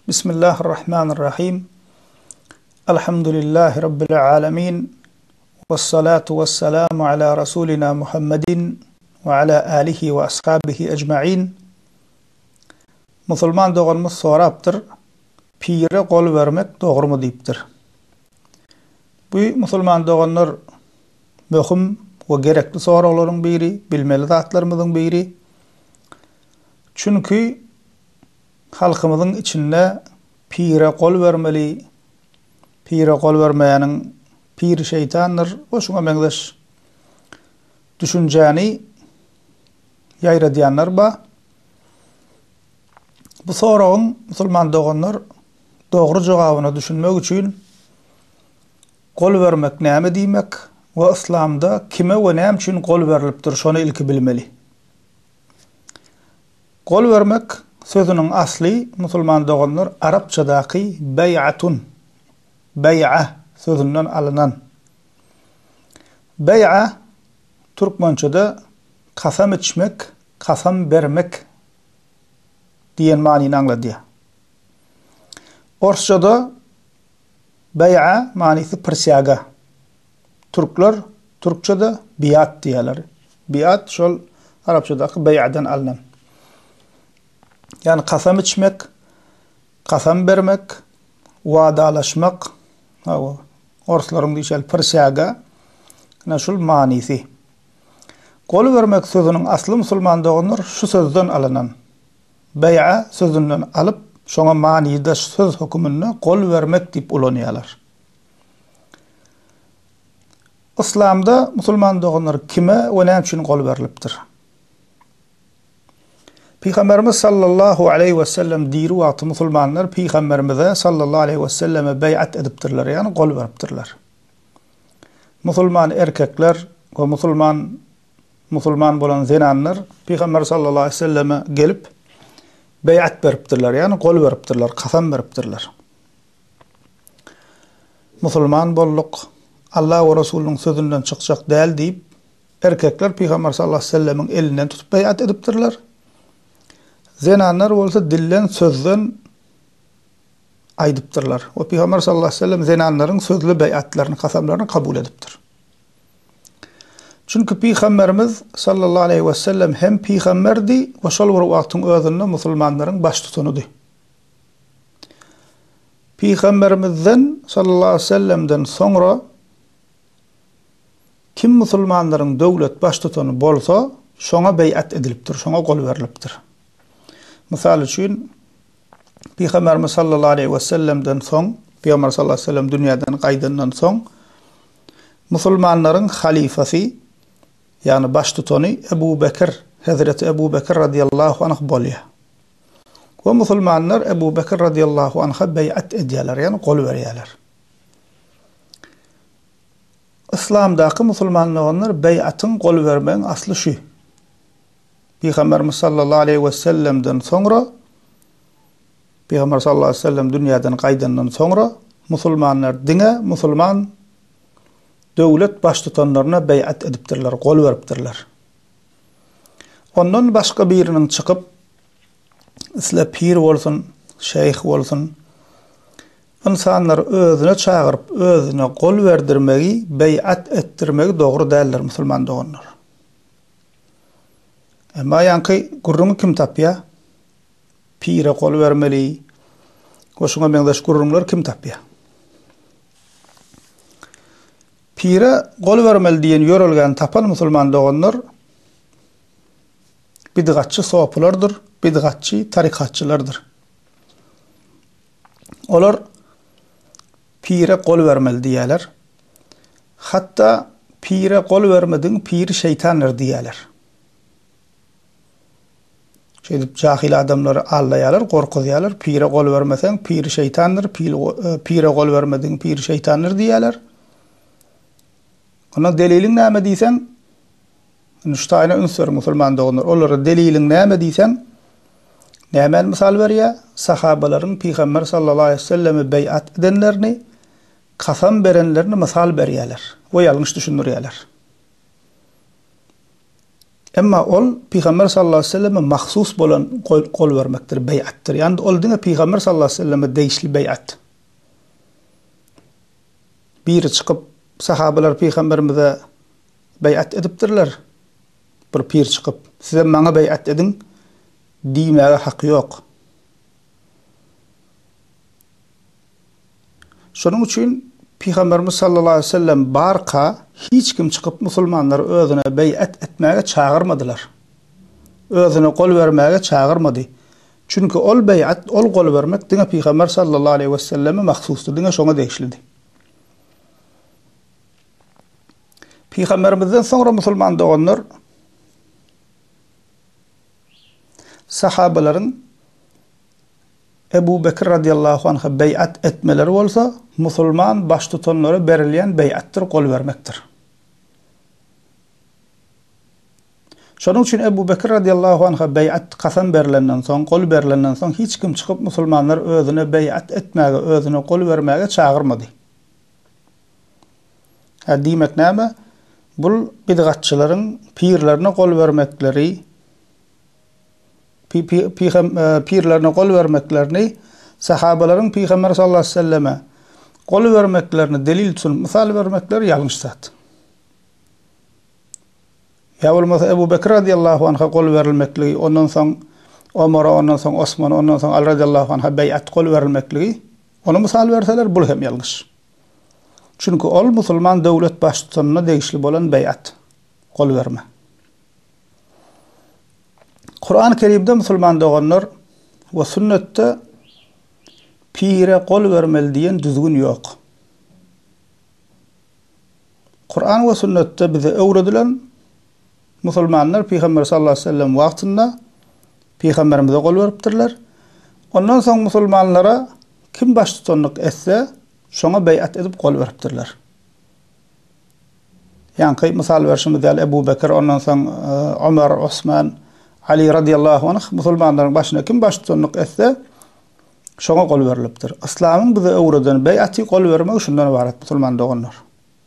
Bismillahirrahmanirrahim. Elhamdülillahi Rabbil alemin. Vessalatu vesselamu ala Resulina Muhammedin ve ala alihi ve ashabihi ecma'in. Musulman doğanımız soraptır. Pire kol vermek doğru mu deyiptir. Bu musulman doğanlar mühim ve gerekli soruların biri, bilmeli zatlarımızın biri. Çünkü halkımızın içinde pire kol vermeli, pire kol vermeyenin pir şeytandır. O şuna mengdeş düşünceni yayra diyenler ba. Bu sorun musulman doğanlar doğru cevabını düşünmek için kol vermek näme demek ve İslam'da kime ve näme için kol verilipdir şonu ilki bilmeli. Kol vermek sözünün asli musulman doğanlar Arapçadaki bey'atun, bey'a sözünden alınan. Bey'a Türkmençede kasam içmek, kasam vermek diyen manini anladı. Orsçada bey'a manisi persyaga. Türkler Türkçede biat diyorlar. Biat şol Arapçadaki bey'adan alınan. Yani kasam içmek, kasam vermek, vadalaşmak, orsların diyişel persyaga, şol manisi. Kol vermek sözünün aslı musulman doğanlar şu sözden alınan. Bey'a sözünden alıp, şona manide söz hükümünde kol vermek deyip ulanıyorlar. İslam'da musulman doğanlar kime ve ne için kol veriliptir? Peygamberimiz sallallahu aleyhi ve sellem diru vakti musulmanlar Peygamberimize sallallahu aleyhi ve selleme bey'at ediptirler, yani kol veriptirler. Musulman erkekler ve musulman bolan zenanlar Peygamber sallallahu aleyhi ve selleme gelip bey'at veriptirler, yani kol veriptirler, kasam veriptirler. Musulman bolluk Allah ve Resulünün sözünden çıkacak değil deyip erkekler Peygamber sallallahu aleyhi ve sellemin elinden tutup bey'at ediptirler. Zenanlar olsa dillen sözden aydıptırlar. O Peygamber sallallahu aleyhi ve sellem zenanların sözlü bey'atlarını, kasamlarını kabul ediptir. Çünkü Peygamberimiz sallallahu aleyhi ve sellem hem Peygamberdi ve şol bir vaktin özünde musulmanların baş tutunudu. Peygamberimizden sallallahu aleyhi ve sellem'den sonra kim musulmanların devlet baş tutunu bolsa şona bey'at ediliptir, şona kol veriliptir. Misal için Peygamberimiz sallallahu aleyhi ve sellem'den son, Peygamber sallallahu aleyhi ve sellem dünyadan qaydından son musulmanların halifesi, yani baş tutunu Ebu Bekir, Hazreti Ebu Bekir radiyallahu anh bolya. Ve musulmanlar Ebu Bekir radiyallahu anh'a bey'at ediyorlar, yani kol veriyorlar. İslam'daki musulmanlar bey'atın kol vermenin aslı şu. Peygamberimiz sallallahu aleyhi ve sellem'den sonra Peygamber sallallahu aleyhi ve sellem dünyadan qaydından sonra musulmanlar dine, musulman devlet baş tutanlarına bey'at ediptirler, kol veriptirler. Ondan başka birinin çıkıp isle pir olsun, şeyh olsun, insanlar özüne çağırıp özüne kol verdirmeyi, bey'at ettirmeyi doğru değiller musulman doğanlar. Ama yankı gurrunu kim tapya? Pire kol vermeli. Koşuna mengdaş gurrunlar kim tapya? Pire kol vermeli diyen yorulgan tapan musulman doğanlar bidgatçı soğupulardır, bidgatçı tarikatçılardır. Olar pire kol vermeli diyeler. Hatta pire kol vermedin pir şeytanlar diyeler. Cahil adamları allayalar, korkuyalar. Pire kol vermesen pir şeytandır, pire kol vermedin pir şeytandır diyeler. Ona delilin näme diysen, nüştayna ünsür musulman doğanlar. Onlara delilin näme diysen, nämen misal veriya, sahabaların Peygamber sallallahu aleyhi ve selleme bey'at edenlerini, kasam verenlerini misal veriyalar. O yanlış düşünüryalar. Emma ol Peygamber sallallahu aleyhi ve selleme mahsus bolan kol vermektir, bey'attir. Yani ol dine Peygamber sallallahu aleyhi ve selleme değişli bey'at. Bir çıkıp sahabeler Peygamberimize bey'at edipdirler. Bir pir çıkıp size bana bey'at edin diýmäge haky ýok. Şonuň üçin Peygamberimiz sallallahu aleyhi ve sellem barka hiç kim çıkıp musulmanlar özüne bey'at etmäge çağırmadylar. Özüne kol vermäge çağırmady. Çünkü ol bey'at, ol kol vermek diňe Peygamber sallallahu aleyhi ve selleme mahsusdur, diňe şoňa degişlidi. Peygamberimizden sonra musulman doganlar sahabelerin Ebu Bekir radiyallahu anh'a bey'at etmeleri olsa, musulman baş tutanlara berilýän bey'attir, kol vermektir. Şonuň üçin Ebu Bekir radiyallahu anh'a bey'at kasam berilenden soň, kol berilenden soň hiç kim çıkıp musulmanlar özüne bey'at etmäge, özüne kol vermäge çağırmady. Diýmek näme? Bul bidgatçylaryň pirlerine kol vermekleri, pirlerine kol vermeklerini, sahabelerin Peygamber sallallahu aleyhi ve selleme kol vermeklerini delil için misal vermekleri yanlış zat. Ya olmasa Ebu Bekir radiyallahu anh'a kol verilmekliği, ondan soň Ömer'e, ondan soň Osman'a, ondan soň Ali radiyallahu anh'a bey'at kol verilmekliği, onu misal verseler bul hem yanlış. Çünkü ol musulman döwlet baş tutanına degişli bolan bey'at, kol verme. Kur'an-ı Kerim'de musulman doganlar ve sünnette pire kol vermeli diýen düzgün ýok. Kur'an ve sünnette bize öwredilen musulmanlar Peygamber sallallahu aleyhi ve sellem wagtynda Peygamberimize kol beripdirler. Ondan soň musulmanlara kim baş tutanlyk etse şoňa bey'at edip kol beripdirler. Yani misal verşimiz Ebu Bekir, ondan soň Ömer, Osman, Ali radiyallahu anh musulmanların başına kim baş tutanlyk etse şoňa kol berilipdir. İslamyň bize öwreden bey'aty kol bermek şundan ibaret musulman doganlar.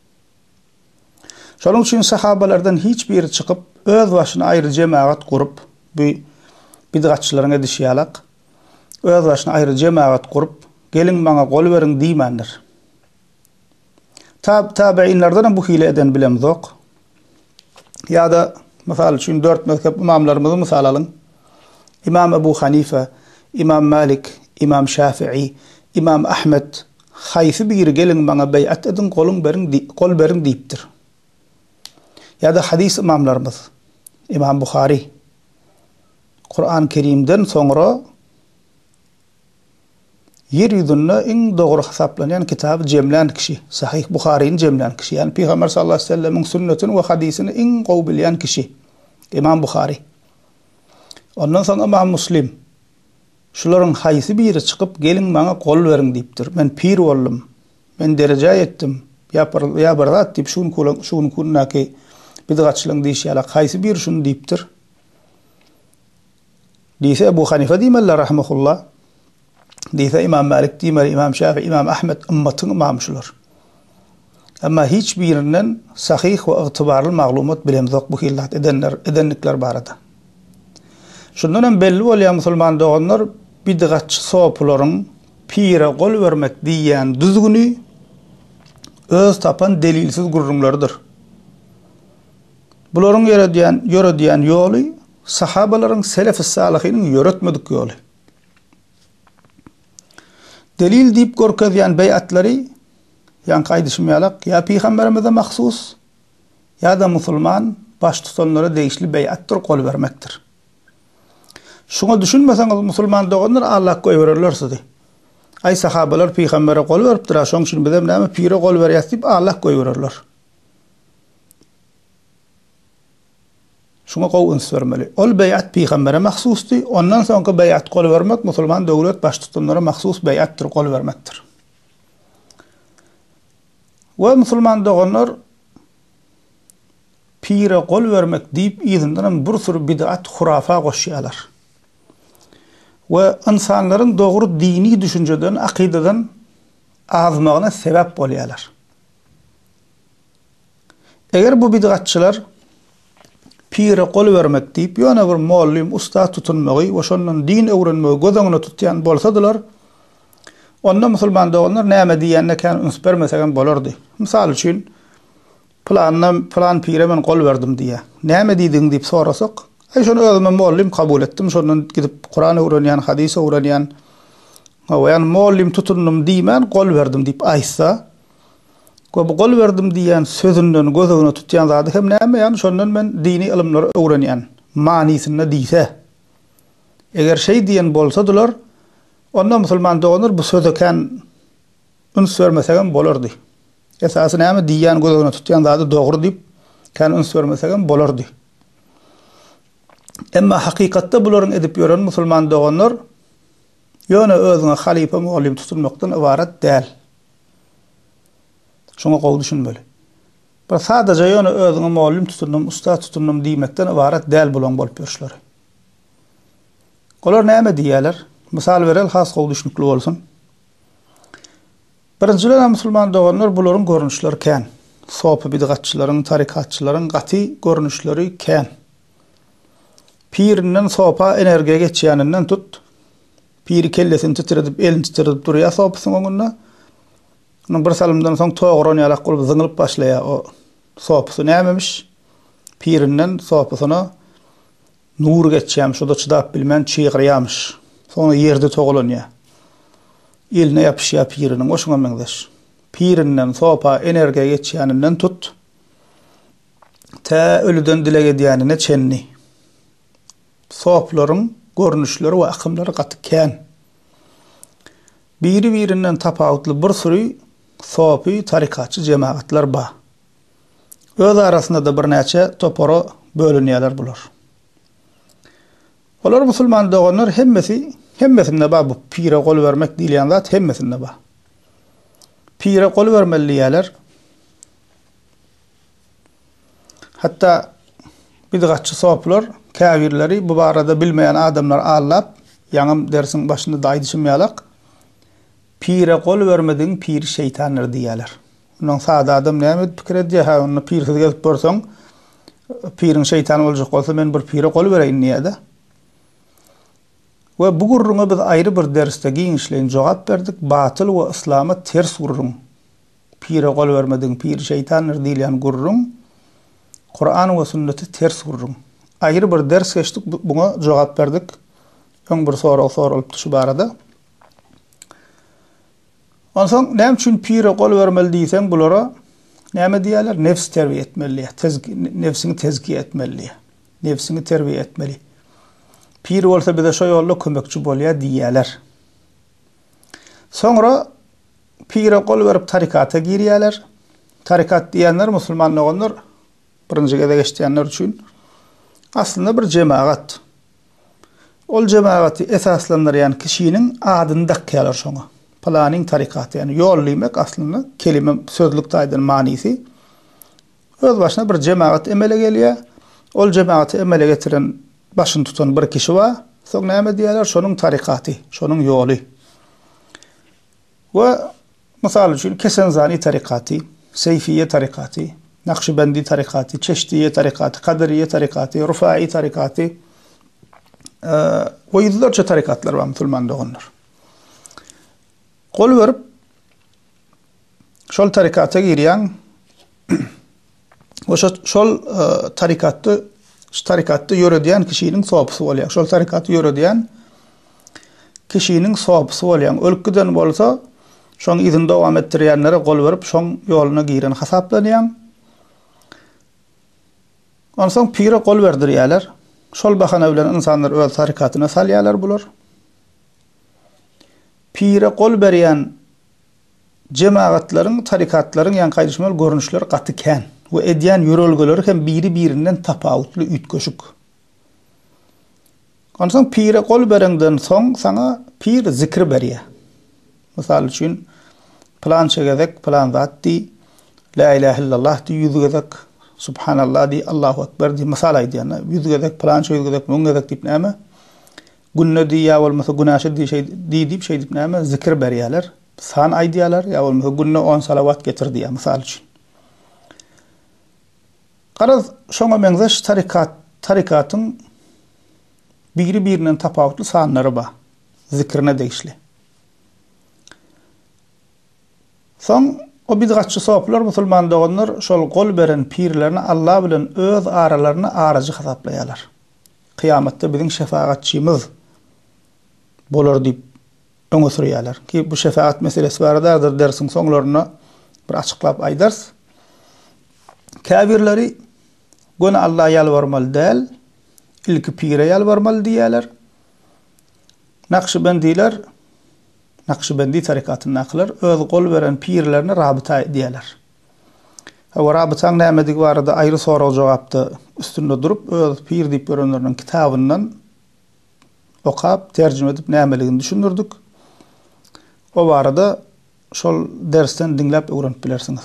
Şonuň üçin sahabelerden hiç biri çıkıp öz başyna aýry jemaat kurup, bu bidgatçylaryň edişýälek, öz başyna aýry jemaat kurup, gelin bana kol berin diýmendir. Tabiinlerden bu hile eden bilem zok. Ya da misal üçin 4 mezhep imamlarymyzy misal alın. İmam Ebu Hanife, İmam Malik, İmam Şafii, İmam Ahmed haýsy biri gelin bana bey'at edin, kol berin diýipdir. Ya da hadis imamlarımız, İmam Bukhari, Kur'an-ı Kerim'den sonra yer yüzünde en doğru hesaplanyan kitabı cemlen kişi, Sahih Bukhari'nin cemlen kişi. Yani Peygamber sallallahu aleyhi ve sellem'in sünnetini ve hadisini en gowy bilýän kişi, İmam Bukhari. Ondan sonra İmam Müslim. Şularyň haýsy biri çıkıp gelin bana kol verin diýipdir. Men pir boldum, men derece etdim, ya barat diýip şunu kunnaki bidgatçylyň diýişýär. Haýsy biri şunu diýipdir. Diýse Ebu Hanife diýmeler rahimehullah. Diýse İmam Malik diýmeler, İmam Şafii, İmam Ahmed ümmetin imamşylar. Amma hiç birinden sahih we itibarly maglumat bilen zok bu hillat edenlikler barada. Şundan hem belli bolýan musulman doganlar bidgatçy sopularyň pire kol vermek diýen düzgünü öz tapan delilsiz gurrunlardır. Bularyň ýörediýän ýoly sahabalaryň selef-i salihiniň ýöretmedik ýoly. Delil diýip görkezýän bey'atlary yan gaýdyşmaýalak ya Peygamberimize mahsus ya da musulman baş tutanlara degişli bey'attyr, kol vermektir. Şuna düşünmeseňiz musulman doganlar Allah goýbererler sizi. Ay sahabalar Peygambere kol beripdir, şoň üçin bizem näme pire kol berýär diýip Allah goýbererler. Şuna gowuns vermeli. Ol bey'at Peygambere mahsusdy, ondan soňky bey'at kol vermek musulman döwlet baş tutanlara mahsus bey'attyr, kol vermekdir. Ve musulman doganlar pire kol vermek diýip izinden bir sürü bid'at, hurafa goşýarlar. Ve insanların doğru dini düşünceden, akideden azmagyna sebep bolýarlar. Eger bu bid'atçylar pire qol vermek deyip ýöne bir muallim usta tutunmagy we şondan din öwrenmegi gözeňine tutýan bolsadylar, onda musulman doganlar näme diýende kan üns bermesegen bolardy. Misal üçin plan pire men qol verdim diýe. Näme diýdiň diýip sorasak, şonu özüme muallim kabul etdim. Şondan gidip Kur'an öwrenýän, hadis öwrenýän, yani muallim tutundum diýmen qol verdim diýip aýtsa, bu qol verdim diýen sözünden gözüne tutýan zady hem näme, yani şondan men dini ilimleri öwrenýän manysyny diýse. Eger şey diýen bolsadylar, onda musulman doganlar bu söze kan üns vermesegen bolardy. Esasy näme diýen gözüne tutýan zady dogry diýip kan üns vermesegen bolardy. Emma hakykatda bularyň edip ýören musulman doganlar ýöne özüne halife muallim tutulmakdan ibaret däl. Şoňa gowy düşünmeli. Bir sadece ýöne özüne muallim tutundum, usta tutundum diýmekden ibaret däl bolan bolup ýörüşler. Olar näme diýerler? Misal berel, has gowy düşünikli bolsun. Birinjiler musulman doganlar bularyň görnüşleri kän. Sopa bidgatçylaryň, tarikatçylaryň gaty görnüşleri kän. Pirinden sopa energiýa geçýäninden tut, piri kellesini titredip, elini titredip durýar sopasyň öňünde. Onun bir salymdan soň toğran ýalak bolup zyňylyp başlaýar o sopasy nämemiş? Pirinden sopasyna nur geçýär, şoda çydap bilmän çygyraýarmyş. Soňra ýerde toğulanýar. Eline ýapyşýar piriniň, oşuňa meňdeş. Pirinden sopa energiýa geçýäninden tut, ta ölüden dile gedýänine çenni. Soplaryň görnüşleri we akymlary gaty kän. Biri-birinden tapawutly bir sürü sopi tarikatçy jemaatlar bar. Öz arasynda da bir näçe topara bölünýärler bular. Olar musulman doganlar hemmesinde bar bu pire gol vermek diýilýän zat hemmesinde bar. Pire gol vermeliýärler. Hatta bidgatçy soplar käbirleri bu barada bilmeýän adamlar allap, ýaňam dersiň başynda da aýdyşmýarlar. Pire gol vermediň pir şeytanlar diýerler. Onuň sada adam näme pikir edýär? Ha, onu pirsiz gelip borsaň, pirin şeytan boljak bolsa men bir pire gol bereýin diýär. Ve bu gurruna biz ayrı bir derste giňişleýin jogap berdik. Batyl we islama ters gurrun. Pire gol vermediň pir şeytanlar diýilýän gurrun, Kur'an we sünneti ters gurrun. Ayrı bir ders geçtik, buna jogap berdik. Öň bir soralypdy şu barada. Onsoň näme üçin pire gol vermeli diýsen bulara näme diýerler? Nefs terbiýe etmeli, nefsini tezkiye etmeli, nefsini terbiýe etmeli. Pir bolsa bize şo ýolda kömekçi bolýar diýerler. Soňra pire gol berip tarikata girýärler. Tarikat diýenler musulman olanlar birinji gede geçýänler üçin aslında bir jemaat. Ol jemaaty esaslanýan kişiniň adyny dakýarlar şoňa. Planyň tarikaty, yani ýollymak aslında kelime sözlükde aýdan manysy. Öz başyna bir jemaat emele gelýär. Ol jemaaty emele getiren, başyny tutan bir kişi bar. Soň näme diýerler? Şonuň tarikaty, şonuň ýoly. We misal üçin Kesenzani tarikaty, Seyfiye tarikaty, Nakşibendi tarikaty, Çeşdiye tarikaty, Kadiriye tarikaty, Rufai tarikaty we ýüzlerçe tarikatlar bar musulman doganlar. Gol verip şol tarikata girýän we şol tarikatda ýöredýän kişiniň sopasy bolýar. Şol tarikatda ýöredýän kişiniň sopasy bolýan. Ölküden bolsa şoň izin dowam etdirýänlere gol verip şoň ýolyna giren hasaplanýan. Onsoň pire gol berdirýärler. Şol bahana bilen insanlar öz tarikatyna salýarlar bular. Pire gol berýän jemaatlaryň, tarikatlaryň ýa-ni gaýdyşmaly görnüşleri gaty kän we edýän ýörelgeleri hem biri-birinden tapawutly ütköşük. Onsoň pire gol berenden soň sana pir zikir berýär. Misal üçin plan çegedek, plan zatdy, la ilahe illallah di ýüzgedek, subhanallah di, Allahu ekber di misal aýdýan. Ýüzgedek plan çegedek, müňgedek diýip näme? Günne diýär bolmasa günaşy diýip şey diýip näme? Zikir berýärler. San aýdýarlar, ýa bolmasa günne 10 salawat getir diýär misal üçin. Garaz şoňa meňzeş tarikatın biri-birinden tapawutly sanlary bar. Zikrine değişli. Son o bidgatçy soplar musulman doganlar şol gol beren pirlerini Allah bilen öz aralaryny aracı hasaplaýarlar. Kıyamatda bizim şefaatçimiz bolar diýip öňe sürýärler. Ki bu şefaat meselesi baradadır dersin soňlaryna bir açıklap aýdars. Kafirleri gona Allah ýalwarmaly däl, ilki pire ýalwarmaly diýerler. Nakşibendi tarikatyny naklar öz gol beren pirlerini rabita diýerler. O rabitaň nämedik barada aýry soraw jogapdy üstünde durup öz pir diýip görenleriň kitabyndan okap terjime edip nämeligini düşündürdük. O barada şol dersten dinläp öwrenip bilersiňiz.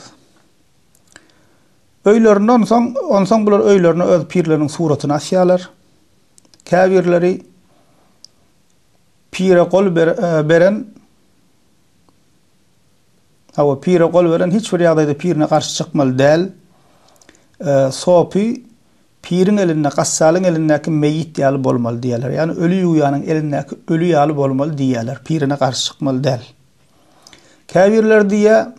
Öýlerinden soň bular öýlerini öz pirleriniň suratyny asýarlar. Kafirleri pire gol beren Awa pire gol beren hiç bir ýagdaýda pirine garşy çykmaly däl. Sopi pirin eline, gassalyň elinäki meýit ýaly bolmaly diýerler. Ýani ölü ýuýanyň elinäki ölü ýaly bolmaly diýerler. Pirine garşy çykmaly däl. Kafirler diýe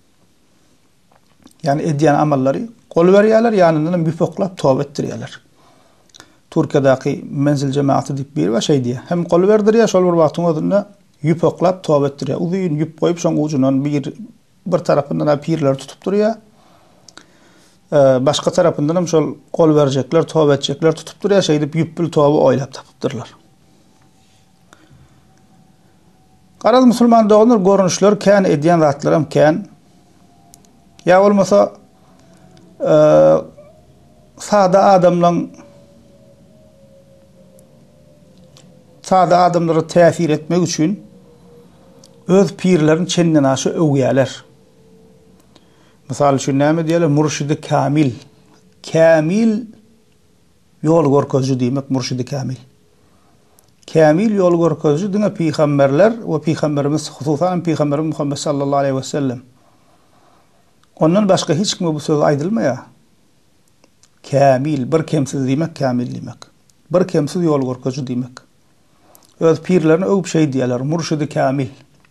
ýani edýän amallary gol berýärler, ýanynyň büpoklap tawba etdirýärler. Türkiýedäki menzil jemaaty diýip bir we şey diýe. Hem gol berdirýär, şol bir wagtyň özünde yüpoklap tawba etdirýär. Uzun yüp goýup şoň ucundan bir tarapyndan pirler tutup durýar. Başka tarapyndan hem şol gol berjekler, tawba etjekler tutup durýar. Şey diýip yüpbil tawba oýlap tapypdyrlar. Garaz musulman doganlar görnüşler kän edýän zatlar hem kän. Ya bolmasa sada adamlara täsir etmek üçin öz pirlerini çenden aşy öwýärler. Misal üçin näme diýerler? Murşidi kamil. Kamil ýol görkezji diýmek murşidi kamil. Kamil ýol görkezji diňe peýgamberler we peýgamberimiz hususan peýgamberimiz Muhammed sallallahu aleyhi ve sellem. Ondan başga hiç kime bu söz aýdylmaýar. Kamil bir kemsiz diýmek kamil diýmek. Bir kemsiz ýol görkezji diýmek. Öz pirlerini öwüp şey diýerler, murşidi kamil.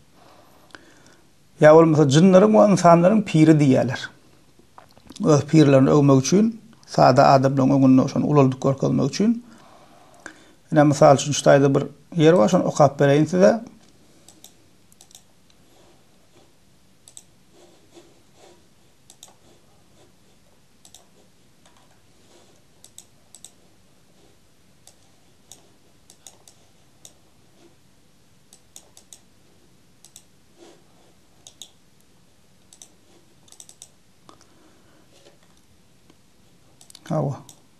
Ya bolmasa jinlaryň we insanlaryň piri diýerler. Öz pirlerini öwmek üçin, sada adamlaryň öňünde şonu ulaldyk görkezmek üçin. Ene misal üçin şutaýda bir yer bar, şonu okap bereýin size. Hawa.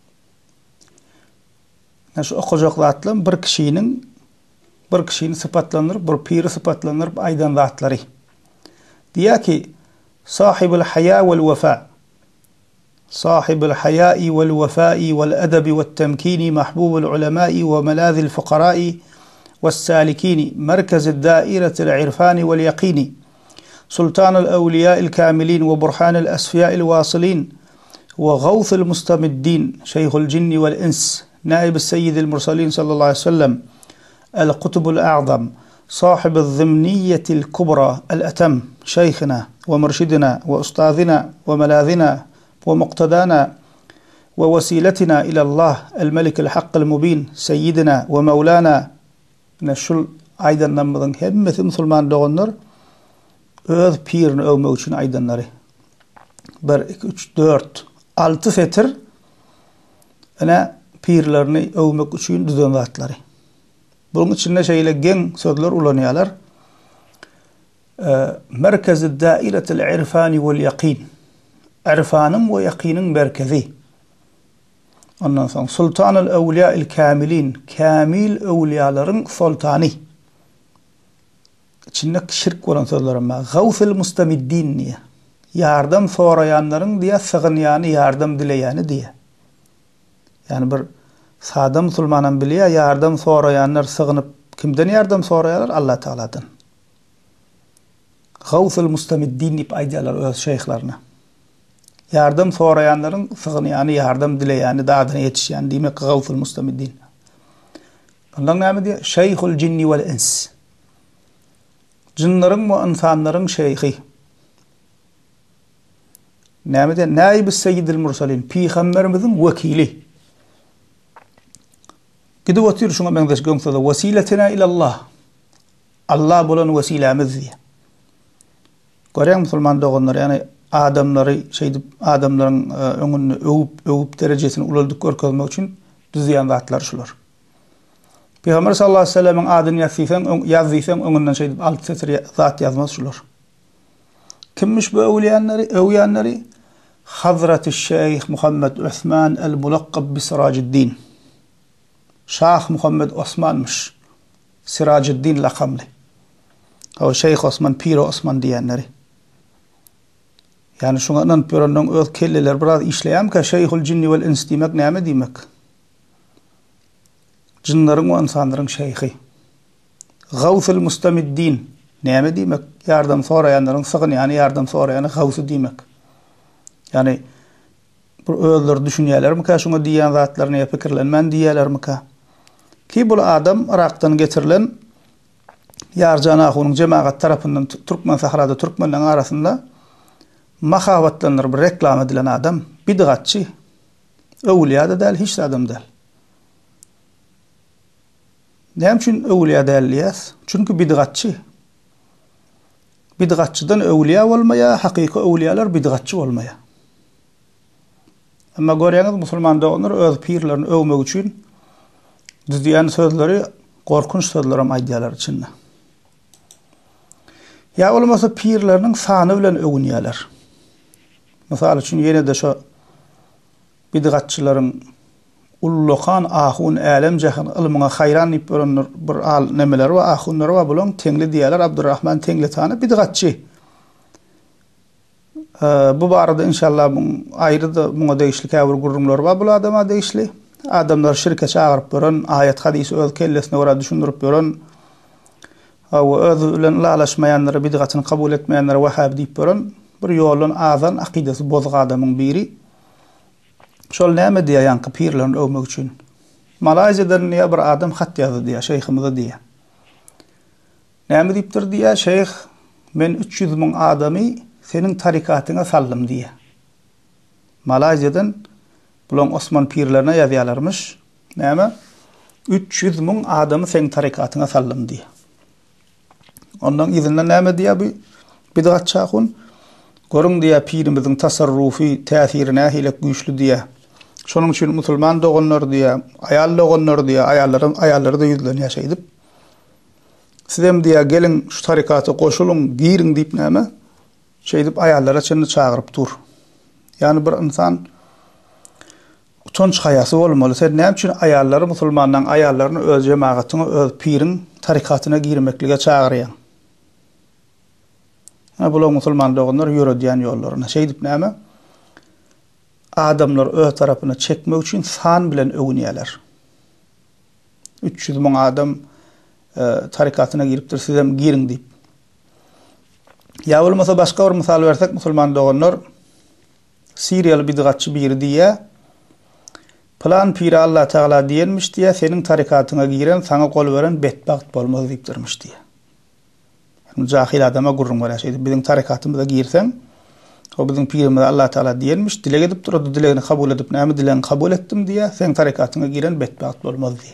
Näşe okajak zatlar bir kişini sıfatlanır, bir piri sıfatlanır aýdan zatlary. Diýär ki: "Sahibul haya wal vefa. Sahibul haya'i wal vefa'i wal adabi wat temkini mahbubul ulama'i ve malazil fuqara'i was-salikini merkezid da'iretil irfani wal yaqini. Sultanul awliya'il kamilin ve burhanul asfiya'il wasilin." وغوث المستمدين شيخ الجن والإنس نائب السيد المرسلين صلى الله عليه وسلم القطب الأعظم صاحب الضمنية الكبرى الأتم شيخنا ومرشدنا وأستاذنا وملاذنا ومقتدانا ووسيلتنا إلى الله الملك الحق المبين سيدنا ومولانا نشل أيضا نمضن همث مسلمان دغنر öz pirini övmek üçün aydınları 1, 2, 3, 4 6 fetir ana pirlerini övmek üçün düzen zatları. Bunun içinde şeyle gen sözler ulanýarlar. Merkezi dairetil irfani vel yaqin. Irfanın ve yaqinin merkezi. Ondan sonra sultanul evliya'il kamilin. Kamil evliyaların sultani. İçinde şirk olan sözlerim var. Gavsul mustamiddin diye. Yardım sorayanların diye sığınyanı yardım dileýäni diye. Yani bir sada musulmanan bilýär yardım sorayanlar sığınıp kimden yardım soraýarlar? Allah Taala'dan. Gavsul mustamiddin diýip aýdýarlar öz şeyhlerine. yardım sorayanların sığınyanı, yardım dileýäni, dadyna ýetişýän diýmek Gawsul Mustamiddin. Ondan näme diýär? Şeyhul cinni wel ins. Jinlaryň we insanlaryň şeyhi. Näme diýär? Naib Seyyidil Mursalin, Peygamberimiziň wekili. Gidi otur şuna ben de göňsede wasiletena ilallah. Allah bolan wesilemiz diýär. Görýän musulman doganlar, ýani adamlary adamlaryň öňünde öwüp derejesini ulaldyk görkezmek üçin düzýän zatlar şular. Peygamber sallallahu aleyhi ve sellem'in adyny ýazýsan öňünden alt setir zat ýazmaz şular. Kimmiş bu öwýänleri? Hazreti Şeyh Muhammed Osman el-Mulaqqab bi Sirajiddin. Şah Muhammed Osmanmış. Sirajiddin lakamly. O Şeyh Osman, Pir Osman diýenleri. Yani şuňadan pöründen öz kelleler biraz işleýän ka Şeyhul cinni wel ins diýmek näme diýmek? Jinlaryň we insanlaryň şeyhi. Gawsul Mustamiddin näme diýmek? Yardım sorayanlaryň sığınýany, yardım soraýany gawsy diýmek. Yani bu özleri düşünýärlermi ka şuňa diýen zatlaryny pikirlenmän diýerlermi ka? Ki bu adam Irak'tan getirilen Yarcan Ahu'nun cemaat tarafından Türkmen sahrada Türkmenlerin arasında mahavatlanır bir reklam edilen adam, bid'atçı, evliya da değil, hiç adam değil. Ne için evliya değilliyaz? Çünkü bid'atçı. Bid'atçıdan evliya olmaya, hakiki evliyalar bid'atçı olmaya. Ama görýäňiz musulman doganlar öz pirlerini övmek üçin düzýän sözleri korkunç sözler aýdýarlar içinde. Ya olmasa pirlerinin sany bilen öwünýärler. Mesela üçün ýene de şu bid'atçylaryň ulluqan ahun alem jahan ilmiňe hayran diýip bir al nemeler we ahunlar we bulan tengli diýerler. Abdurrahman Tengli tany bid'atçy. Bu barada inşallah ayrı da buna değişlik äwir gurrumlar we bu adama değişli. Adamlar şirke çağırıp bilen ayet hadis öz kellesine wara düşündirip bilen o öz bilen lalaşmayanlara bid'atyny kabul etmeýänlere wahhab diýip bilen bir ýolun azan akidesi bozuk adamyň biri. Şol näme diýär ýanky pirlerini övmek üçin? Malaziýadan ýa bir adam hat ýazdy diýär, şeýhimize diýär. Näme diýipdir diýär, şeýh men 300 000 adamy senin tarikatyna sallym diýär. Malaziýadan bulan Osman pirlerine ýazýarlarmyş. Näme? 300 000 adamy senin tarikatyna sallym diýär. Ondan izinden näme diýär bu bid'atçy ahun? Görüň diýär pirimiziň tasarrufi täsirine hilek güýçli diýär. Şonuň üçin musulman doganlar diýär, aýal doganlar diýär, aýallary da ýüzlen ýaşaýdyp. Sizem diýär gelin şu tarikaty goşuluň, girin diýip näme? Şeýdip aýallara çynny çağıryp dur. Yani bir insan utanç hayası bolmaly. Sen näme üçin aýallary musulmandan aýallaryny öz jemaatyna, öz pirin tarikatyna girmeklige çağırýan? Bular musulman doganlar ýöredýän ýollaryna şeýdip näme? Adamlar öz tarapyna çekmek üçin san bilen öwünýärler. 300 000 adam tarikatyna giripdir, sizem girin diýip. Ya olmasa başka bir misal versek musulman doganlar Siriýaly bid'atçy biri diýär. Plan piri Allah Teala diýenmiş diýär, senin tarikatyna giren, sana kol beren betbaht bolmaz diýipdirmiş diýär. Cahil adama gurrun var şeydi. Bizim tarikatımıza girsen, o bizim pirimiz Allah Teala diýenmiş, dile edip durdu, dilegini kabul edip, näme dilegini kabul etdim diye, sen tarikatyna giren betbaht bolmaz diye.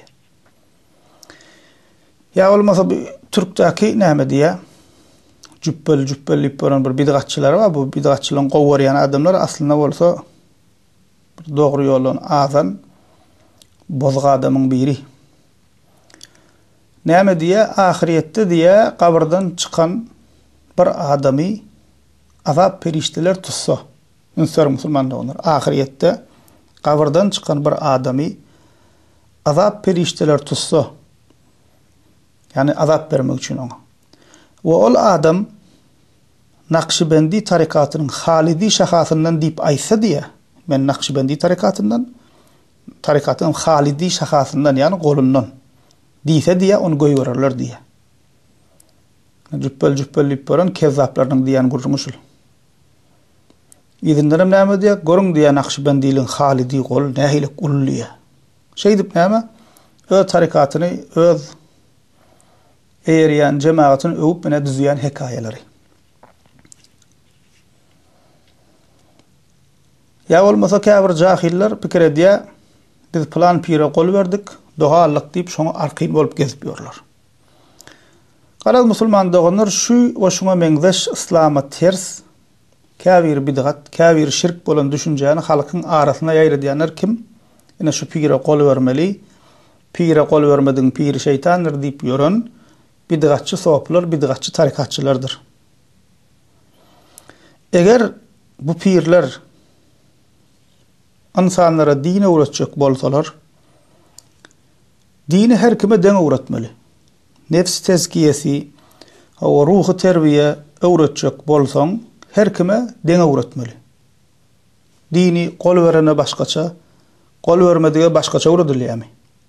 Ya olmasa bu Türkdäki näme diye, cüppel bolan bir bid'atçylar var. Bu bid'atçylaryň gowwarýan adamlar aslında bolsa bir dogry ýoldan azan bozuk adamyň biri. Näme diye ahiretde diye kabrdan çıkan bir adamy azap perişteler tutsa. Ünsör musulmanlar onlar. Ahiretde kabrdan çıkan bir adamy azap perişteler tutsa. Yani azap vermek için ona. Ve ol adam Nakşibendi tarikatynyň Halidi şahasından diýip aýsa diye. Men Nakşibendi tarikatynyň Halidi şahasından yani golundan diýse diye onu goýbererler diye. Cüppel diýip bolan kezzaplarning diýen gurrumuşul. İzinlerim näme diýek? Görüň diýen Nakşibendiliň Halidi gol nähilek ulluya. Şey dip näme? Öz tarikatyny, öz eýerýän jemaatyny öwüp mene düzýän hekaýaleri. Ya olmasa käbir jahiller pikir edýär, biz plan pire gol berdik, dogallyk diýip şoňa arky bolup gezip ýörler. Garaz musulman doganlar şu we şoňa meňzeş islama ters, käbir bidgat, käbir şirk bolan düşünjäni halkyň arasyna ýaýradýanlar kim? Ine şu pire gol bermeli, pire gol bermediň pir şeytandyr diýip ýören bidgatçy soplar, bidgatçy tarikatçylardyr. Eger bu pirler insanlara dine öwretjek bolsalar, dini her kime deň öwretmeli. Nefs tezkiyesi, o ruhu terbiye öwretjek bolsaň, her kime deň öwretmeli. Dini gol berene başgaça, gol bermedige başgaça öwredilýärmi?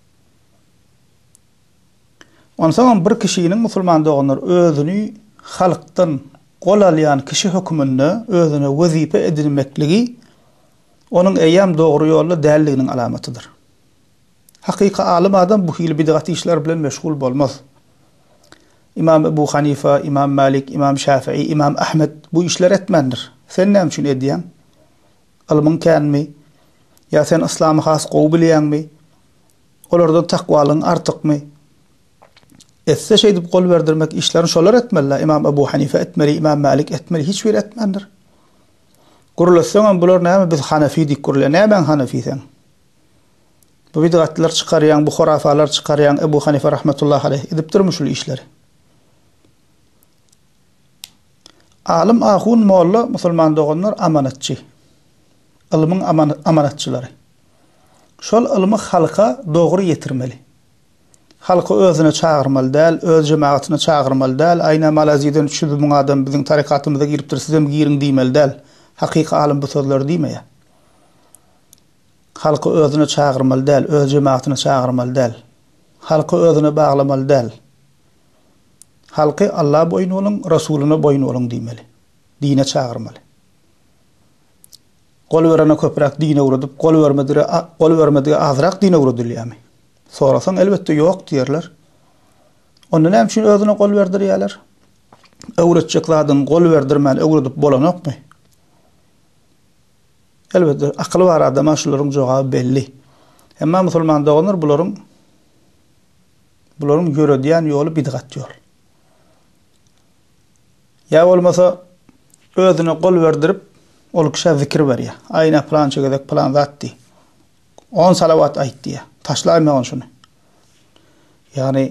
Onsoň bir kişiniň musulman doganlar özüni halkdan gol alýan kişi hökmünde özüne wezipe edilmekligi onun eýam dogry ýolda dälliginiň alamatydyr. Hakyky alim adam bu hili bidgat işler bilen meşgul bolmaz. İmam Ebu Hanifa, İmam Malik, İmam Şafii, İmam Ahmed bu işler etmendir. Sen näme üçin edýän? Ilmyň känmi? Ya sen İslamy has gowy bilýänmi? Olardan takwalyň artykmy? Etse şey dip gol berdirmek işlerini şolar etmeli. İmam Ebu Hanifa etmeli, İmam Malik etmeli, hiçbir etmendir. Gurulasyň bular näme biz Hanafi diýip gurulýar. Näme Hanafi sen? Bu bidgatlar çykarýan, bu horafalar çykarýan Ebu Hanifa rahmetullahi aleyh edip durmuş şu işleri. Alim ahun molla musulman doganlar amanatçy. Ilmyň amanatçylary. Şol ilmi halka dogry ýetirmeli. Halka özüne çağırmaly däl, öz jemaatyna çağırmaly däl. Aýna malaziden şu bu adam biziň tarikatymyza giripdir, sizem girin diýmeli däl. Hakyky alim bu sözleri diýmeýär. Halka özüne çağırmaly däl, öz jemaatyna çağırmaly däl. Halka özüne baglamaly däl. Halky Allah boyun olun, Rasulyna boyun olun diýmeli. Dine çağırmaly. Gol berene köprak dine uğradyp, gol bermedige azrak dine uğradylýarmy? Sorasaň elbetde ýok diýerler. Onda näme üçin özüne gol berdirýärler? Öwretjek zadyň gol berdirmän öwredyp bolanokmy? Elbetde akly bar adama şolaryň jogaby belli. Emma musulman doganlar bularyň ýöredýän ýoly bidgat ýol. Ya bolmasa özüne gol berdirip ol kişe zikir berýär. Aýna plan çegedek plan zatdy. 10 salawat aýtdy. Taşlaýmagan şunu. Yani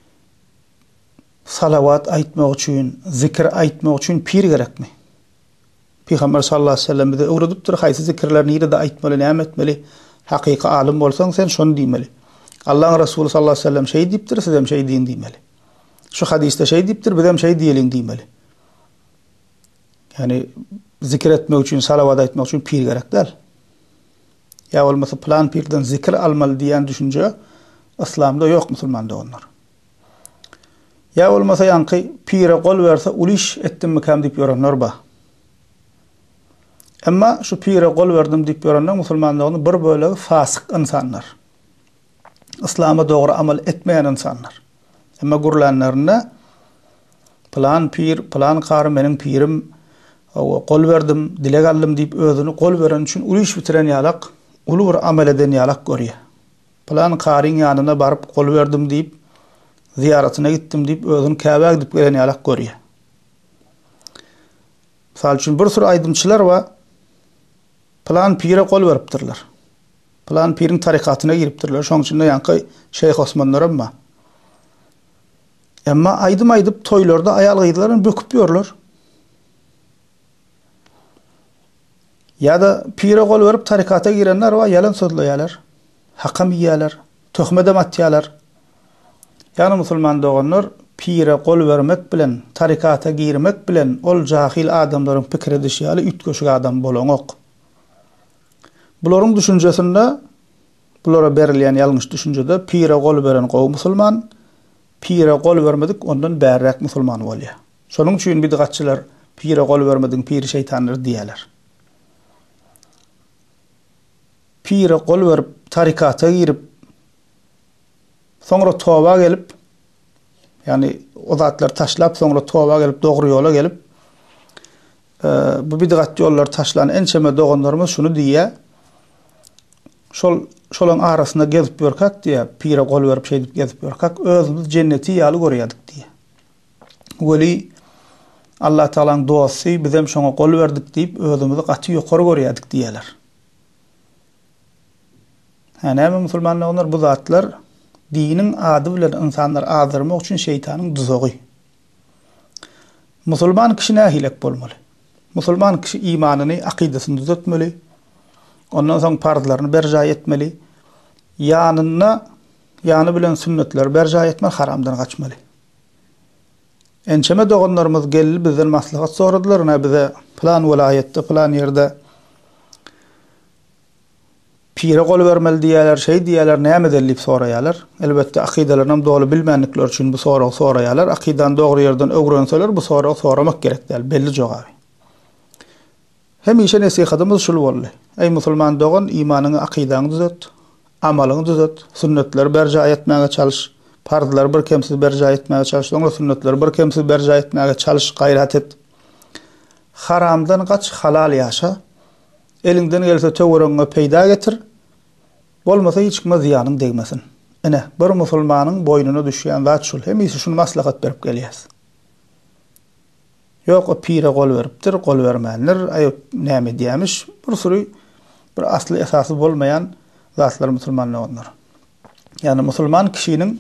salawat aýtmak üçin, zikir aýtmak üçin pir gerekmi? Peygamber sallallahu aleyhi ve sellem bize öwredipdir, haýsy zikirlerini ýerde aýtmaly, näme etmeli? Hakyky alim bolsaň sen şonu diýmeli. Allah'ın Resulü sallallahu aleyhi ve sellem şey diýipdir, siz hem şey diýin diýmeli. Şu hadiste şey diýipdir, biz hem şey diýelim diýmeli. Yani zikir etmek üçin, salawat aýtmak üçin pir gerek däl. Ya olmasa plan pirden zikir almaly diýen düşünje İslamda ýok musulmanda onlar. Ya olmasa ýanky pire gol berse uliş etdim mi kam diýip ýörenler ba. Emma şu pire gol berdim diýip ýörenler musulmanlaryň bir bölegi fasyk insanlar. İslama dogry amal etmeýän insanlar. Emma gurlanlaryna plan pir, plan kary meniň pirim gol berdim, dile galdim diýip özüni gol beren üçin uliş bitiren ýalak, ulur amal eden ýalak görýär. Plan karyň ýanyna baryp gol berdim diýip ziyaretine gittim diýip özüni Käbäge gidip gelen ýalak görýär. Misal üçin bir sürü aýdymçylar we plan pire gol beripdirler. Plan pirin tarikatyna giripdirler. Şoň üçin ýanky Şeyh Osmanlar emma aýdym toýlarda aýal gyýdylaryny böküp ýörler. Ya da pire gol berip tarikata girenler we yalan sözleýärler. Hakam ýerler, töhmede matýarlar. Yani musulman doganlar pire gol bermek bilen, tarikata girmek bilen ol jahil adamlaryň pikir edişýäli ütköşük adam bolanok. Bularyň düşünjesinde, bulara berilýän ýalňyş düşünjede pire gol beren gowy musulman, pire gol bermedik ondan bärrak musulman bolýar. Şonuň üçin bidgatçylar pire gol bermediň pir şeytanlar diýerler. pire kol verip tarikata girip sonra toba gelip yani o zatlar taşlap sonra toba gelip doğru yola gelip bu bid'at yollar taşlan ençeme doğanlarımız şunu diye şolun arasında gezip görkak diye pire kol verip şey dip gezip görkak özümüz cenneti yalı görüyadık diye. Veli Allah Taala'nın duası bizem şoňa kol verdik deyip özümüzi gaty ýokary görýärdik diýerler. Näme musulmanlar onlar bu zatlar dinin ady bilen insanlar azdyrmak üçin şeytanyň duzogy. Musulman kişi nähilek bolmaly. Musulman kişi imanyny, akidasyny düzeltmeli. Ondan soň parzlaryny berja etmeli. Ýany bilen sünnetler berja etmeli, haramdan gaçmaly. Ençeme doğanlarımız gelip bizden maslahat soradılar. Ne bize plan vilayette, plan yerde pire kol vermeli diýerler, şey diýerler, näme delip soraýarlar. Elbette akidelerini dogry bilmänlikler üçin bu soragy soraýarlar. Akidan dogry yerden öwrenseler bu soragy soramak gerek däl, belli jogaby. Hemişe nasihatymyz şul boldy. Ey musulman doğan, imanyny, akidany düzelt, amalyny düzelt, sünnetleri berja etmäge çalış. Farzlar bir kemsiz berja etmäge çalış, soňra sünnetler bir kemsiz berja etmäge çalış, gaýrat et. Haramdan gaç, halal ýaşa. Elinden gelse töwereňe peýda getir. Bolmasa hiç kime ziýanyň degmesin. Ene bir musulmanyň boynuna düşýän zat şul. Hemisi şunu maslahat berip gelýäs. Ýok o pire kol beripdir, kol bermänler, aýop näme diýämiş, bir sürü bir asly esasy bolmaýan zatlar musulmanlar onlar. Yani musulman kişiniň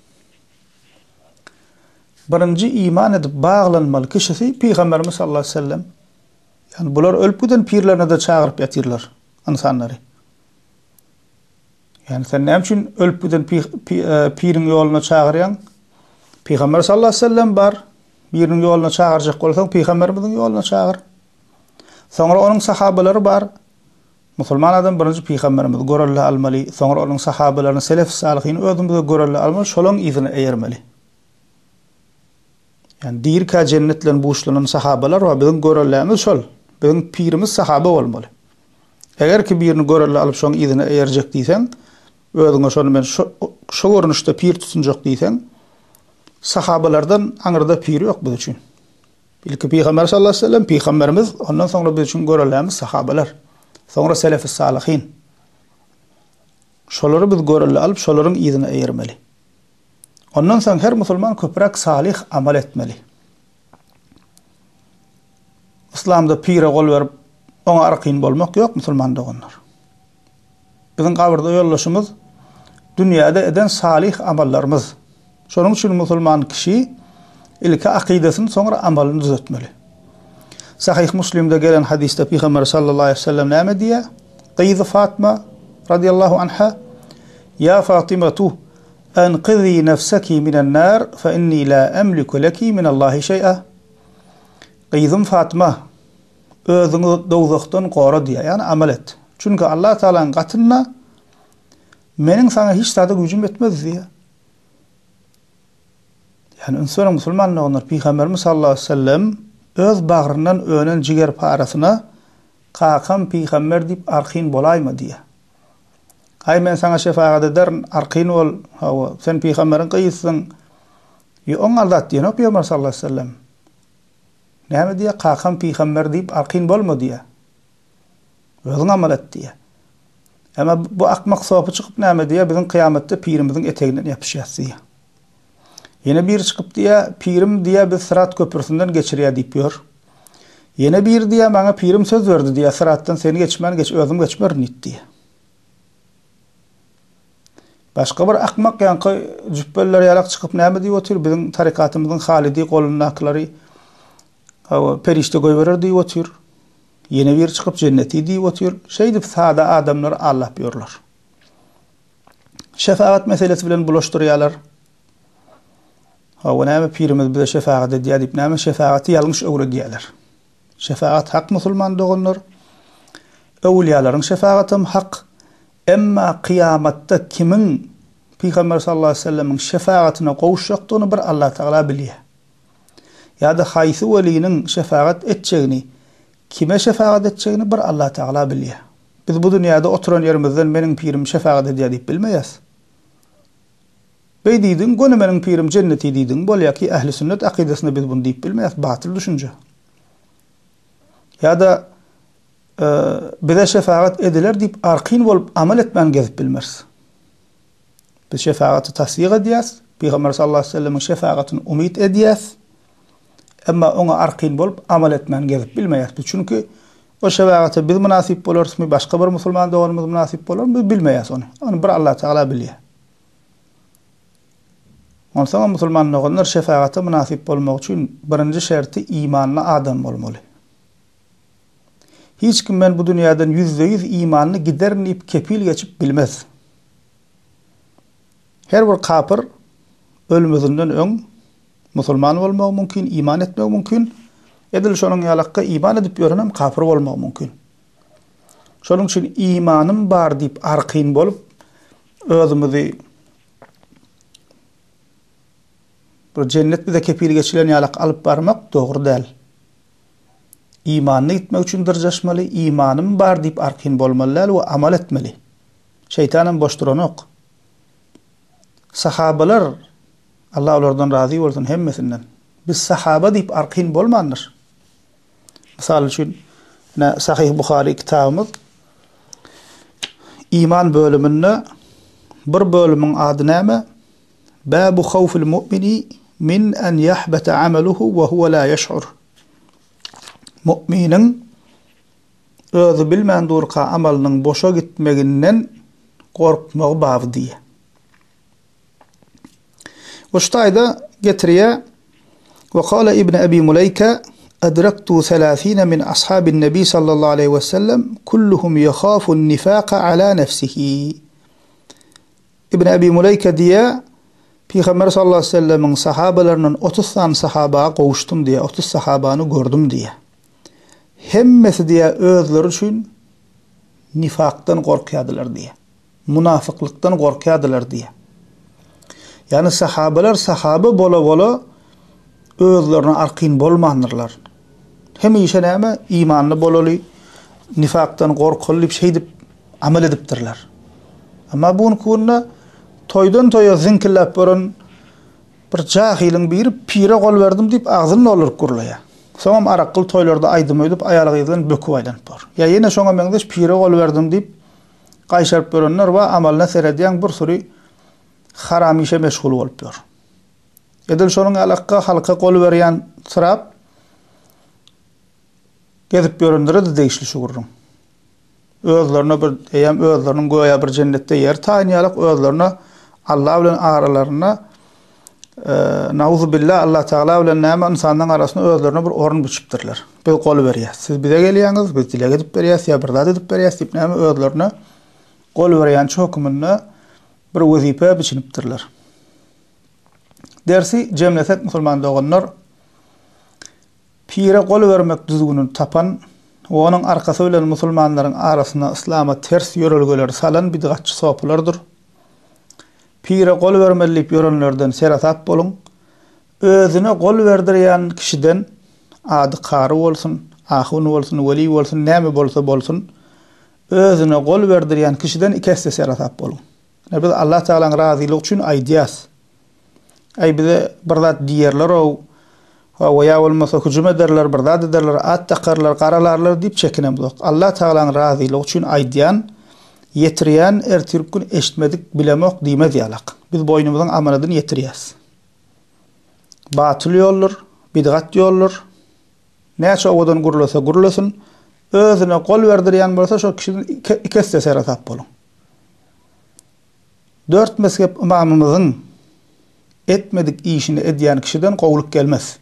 birinci iman edip bağlanmaly kişisi Peygamberimiz sallallahu aleyhi ve sellem. Yani bular ölüp giden pirlerine de çağırıp yatırlar insanları. Yani sen näme üçin ölüp giden pirin ýoluna çağırýan? Peygamber sallallahu aleyhi ve sellem bar. Birinin ýoluna çağırjak bolsaň Peygamberimiziň ýoluna çağır. Soňra onuň sahabalary bar. Musulman adam birinci Peygamberimiz görelle almaly, soňra onuň sahabalaryny selef salihin özümizde görelle almaly, şolaň izine eýermeli. Yani dirka cennetlen buşlanan sahabalar we biziň görellämiz şol. Biziň pirimiz sahaba bolmaly. Eger ki birini görelle alyp şoň izine eýerjek diýsen, özüňe şonu men şu görnüşde pir tutunjak diýsen, sahabalardan aňyrda piri ýok biz üçin. Bilki Peygamber sallallahu aleyhi ve sellem Peygamberimiz, ondan soňra biz üçin görellämiz sahabalar. Soňra selef-i salihin. Şolary biz görelle alyp şolaryň izine eýermeli. Ondan soň her musulman köprak salih amal etmeli. İslamda pire kol verip oňa arqyn bolmak ýok musulmanda onlar. Biziň gabyrda ýollaşymyz dünýäde eden salih amallarymız. Şonuň üçin musulman kişi ilki akidasyny soňra amalyny düzeltmeli. Sahih Müslim'de gelen hadiste Peygamber sallallahu aleyhi ve sellem näme diýär? Qıydı Fatma radiyallahu anha: "Ya Fatimatu, enqidhi nefseki minen nar fe inni la emliku leki min Allahi şey'a." Qıydım Fatma, özüňi dowzakdan gora diýär, yani amal et. Çünkü Allah Taala'nın gatyna meniň sana hiç tada gücüm etmez diýär. Yani insan musulmanlar onlar Peygamberimiz sallallahu aleyhi ve sellem öz bagyryndan önen jiger parasyna kakam Peygamber diýip arqyn bolaýmy diýär. Hay men sana şefaat ederim, arqyn ol, hawa sen Peygamberiň qysyň. Ýok aldat diýär Peygamber sallallahu aleyhi ve sellem. Näme diýär? Kakam Peygamber diýip arqyn bolma diýär. Özüň amal et diýär. Ama bu akmak sopy çykyp näme diýär? Biziň kıyamatda pirimiziň eteginden ýapyşýas diýär. Yine bir çıkıp diye pirim diye bir sırat köprüsünden geçiriyor diyor. Yine bir diye bana pirim söz verdi diye sırattan seni geçmen geç özüm geçmer nit diye. Başka bir akmak yankı cübbeller yalak çıkıp näme diye otur bizim tarikatımızın halidi kolunun akları perişte koy verir diye otur. Yine bir çıkıp cenneti diye otur. Şey dip sade adamlar Allah diyorlar. Şefaat meselesi bilen bulaştırıyorlar. Hawa näme pirimiz bize şefaat edýär diýip näme şefaati ýalňyş öwre diýerler. Şefaat hak musulman dogonlar. Öwliyalaryň şefaati hak. Emma kıyamatda kimin Peygamber sallallahu aleyhi ve sellem'in şefaatine gowuşjakdygyny bir Allah Taala bilýär. Ýa-da haýsy weliniň şefaat etjegini, kime şefaat etjegini bir Allah Taala bilýär. Biz bu dünyada oturan yerimizden meniň pirim şefaat edýär diýip bilmeýäs. Beý diýdiň, gönü meniň pirim cenneti diýdiň, bolýaky ähli sünnet akidesinde biz bunu diýip bilmeýäs, batyl düşünje. Ya da bize şefaat ediler diýip arqyn bolup amal etmän gezip bilmez. Biz şefaatı tasdiq edýäs, Peygamber sallallahu aleyhi ve sellem'in şefaatyny umyt edýäs. Emma ona arqyn bolup amal etmän gezip bilmeýäs. Çünki o şefaaty biz münasip bolarmy, başga bir musulman doganymyz münasip bolarmy biz bilmeýäs onu. Onu bir Allah Taala bilýär. Ondan musulman doganlar şefaata münasip bolmak üçin birinji şerti imanly adam bolmaly. Hiç kim men bu dünýäden %100 imanny giderlip kepil geçip bilmez. Her bir kapır ölmüzinden öň musulman bolmak mümkin, iman etmek mümkin. Edil şonuň ýalakka iman edip ýörenem kapır bolmak mümkin. Şonuň üçin imanym bar diýip arqyn bolup özümizi bir cennet bize kepil geçilen ýalak alyp barmak dogry däl. İmanny gitmek üçin dyrjaşmaly, imanym bar diýip arqyn bolmaly we amal etmeli. Şeytanın boş duranok. Sahabalar Allah onlardan razı bolsun hemmesinden. Biz sahaba diýip arqyn bolmandyr. Misal üçin Sahih Buhari kitabymyz iman bölüminde bir bölümün adı näme? Babu khawfil mu'mini min an yahbata amaluhu wa huwa la yash'ur. Mu'minin özü bilmän durka amalynyň boşa gitmeginden korkmagy baby diýe. Bu şaýda getiriyor. Ve qala İbn Abi Muleyka adraktu 30 min ashabin Nabi sallallahu aleyhi ve sellem kulluhum yakhafu an-nifaqa ala nefsihi. İbn Abi Muleyka diye Peygamber sallallahu aleyhi ve sellemin sahabalarının 30 tane sahaba kavuştum diye, 30 sahabanı gördüm diye. Hemmesi diye özleri üçün nifaktan korkuyadılar diye. Münafıklıktan korkuyadılar diye. Yani sahabalar sahabe bola özlerine arqyn bolmanırlar. Hem işe näme imanlı bolaly, nifaktan korkuly bir şey dip amal edipdirler. Ama bunu kunna toydan toya zinkillap boran bir jahilin biri pire gol verdim dip ağzını olur kurlaya. Soňam arakıl toylarda aýdym öýdüp aýalygyzdan böküp aýlanıp bar. Ya ýene şoňa meňdeş pire gol verdim dip gaýşaryp berenler we amalna seredýän bir sürü haram işe meşgul bolup bar. Edil şonuň alaqqa halka gol berýän sırap gezip berenlere de değişli şugurrum. Özlerine bir eýem özleriniň goýa bir cennetde yer taýýarak özlerine Allah bilen aralarına nauzu billah Allah Taala bilen näme insanlaryň arasyna özlerine bir orun biçipdirler. Bir gol berýär. Siz bize gelýäňiz, biz dile edip berýäs, ýa bir zat edip berýäs diýip näme özlerine gol berýän çokmyny bir wezipe biçinipdirler. Dersi cemletet musulman doganlar pire gol vermek düzgünü tapan we onuň arkasy bilen musulmanlaryň arasyna islama ters ýörelgeler salan bidgatçy soplardyr. Pire gol vermelip ýörenlerden seratap bolun. Özüne gol verdirýän kişiden ady kary bolsun, ahun bolsun, weli bolsun, näme bolsa bolsun, özüne gol verdirýän kişiden ikisi seratap bolun. Biz Allah Taala'nın razylygy üçin aýdýas. Ay bize bir zat diýerler o we ýa bolmasa hüjüm ederler, bir zat ederler, at takarlar, garalarlar diýip çekinem yok. Allah Taala'nın razylygy üçin aýdýan, yetirýän ertirip gün eşitmedik bilemek diýmez ýalak. Biz boýnumyzyň amanadyny yetirýäs. Batyl ýollar, bidgat ýollar, näçe owadan gurulsa gurulsun, özüne gol verdirýän bolsa şo kişinin ikisi seratap bolun. 4 mezhep imamymyzyň etmedik işini edýän kişiden gowluk gelmez.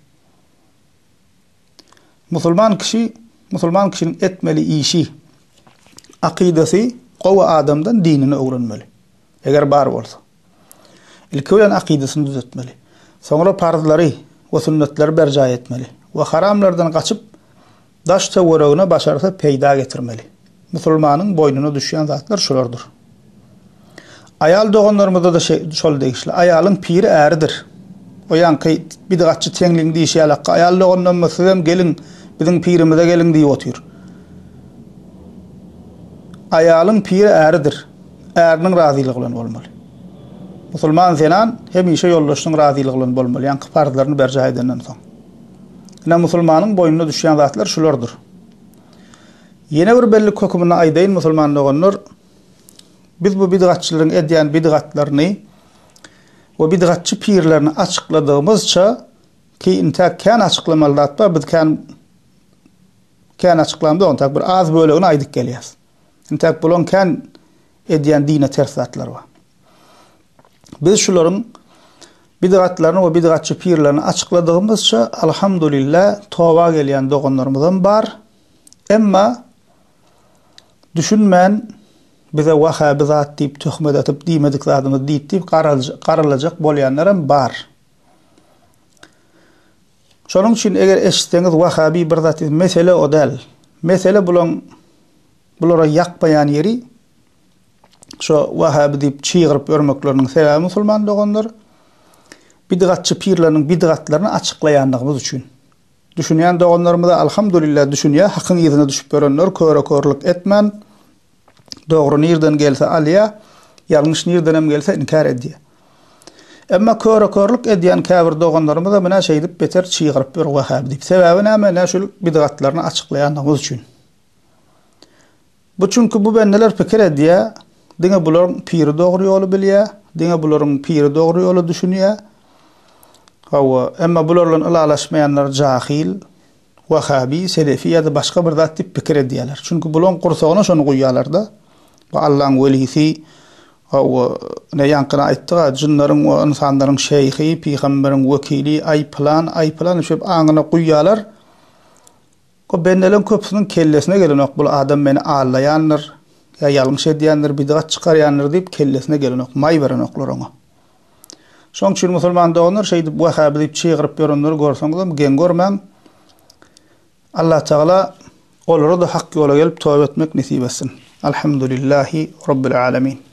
Musulman kişinin etmeli işi, akidesi gowy adamdan dinini öwrenmeli. Eger bar bolsa. Ilki bilen akidesini düzeltmeli. Soňra parzlary we sünnetleri berjaý etmeli. We haramlardan gaçyp daş töweregine başarsa peýda getirmeli. Musulmanyň boynuna düşýän zatlar şolardyr. Ayal doganlarymyzda da şol degişli. Ayalyň piri äridir. O ýanky bidgatçy teňliň diýişi alaqqa ayal dogandan meselen gelin biziň pirimize gelin diýip otyr. ayalın piri äridir. Ärinin razylygy bilen bolmaly. Musulman senan hemişe yoldaşynyň razylygy bilen bolmaly. Ýani pardylaryny berja edenden soň. Ina musulmanyň boynuна düşýän zatlar şulardyr. Ýene bir belli hökümini aýdaýyn musulman olanlar, biz bu bidgatçylaryň edýän bidgatlaryny we bidgatçy pirlerini açykladygymyzça ki intak kan açyklamalar biz kan açyklamda ontak bir az bölegini aýdyp gelýäs. Intak bolan kan edýän dine ters zatlar bar. Biz şularyň bidgatlaryny we bidgatçy pirlerini açykladygymyzça alhamdulillah toba gelýän doganlarymyzdan bar. Emma düşünmän bize Wahhabi zat diýip töhmet atyp diýmedik zadymy diýip garalajak bolýanlar bar. Şonuň üçin eger eşitseňiz Wahhabi bir zat mesele o däl. Mesele bulara ýakmaýan ýeri şo Wahhabi diýip çygyryp örmekleriniň sebebi musulman doganlar bidgatçy pirleriň bidgatlaryny açyklaýandygymyz üçin. Düşünýän doganlarymyza alhamdulillah düşünýär, hakyň ýerine düşüp görenler körlik etmän. Dogry nirden gelse alýa, ýalňyş nirdenem gelse inkar edýär. Emma körlik edýän käbir doganlarymyza mena şey diýip beter çygyryp bir Wahhabi diýip. Sebebi näme? Näşul bidgatlaryny açyklaýandygymyz üçin. Bu çünki bu benneler pikir edýär, diňe bularyň piri dogry ýoly bilýär, diňe bularyň piri dogry ýoly düşünýär. Hawa emma bularlan ilalaşmayanlar jahil, Wahhabi, Selefi ýa-da başga bir zat diýip pikir edýärler. Çünki bulan gursagyna şonu goýýarlar-da. Bu Allah'ın welisi, hawa ne ýankyna aýtdyga, jinlaryň we insanlaryň şeýhi, peýgamberiň wekili, aýplan şep aňyna goýýarlar. O bennelen köpsüniň kellesine gelenok bu adam meni ağlaýanlar, ýa ýalňyş edýänler, bidgat çykarýanlar diýip kellesine gelenok, may berenoklar oňa. Şoň üçin musulman doganlar şey diýip Wahhabi diýip çygyryp berenleri görseňiz gen görmäň. Allah Teala olara da hak yola gelip tövbe etmek nasip etsin. Elhamdülillahi Rabbil alemin.